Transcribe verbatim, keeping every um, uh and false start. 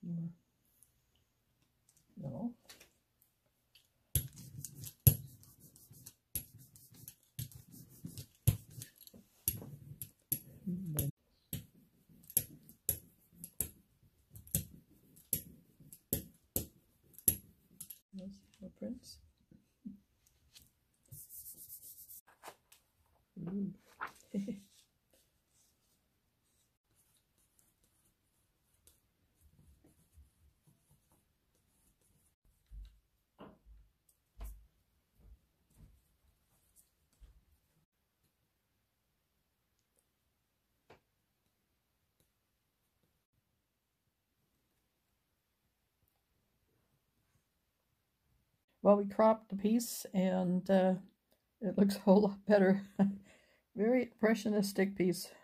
No. Nice footprints. Ooh. Well, we cropped the piece and uh, it looks a whole lot better. Very impressionistic piece.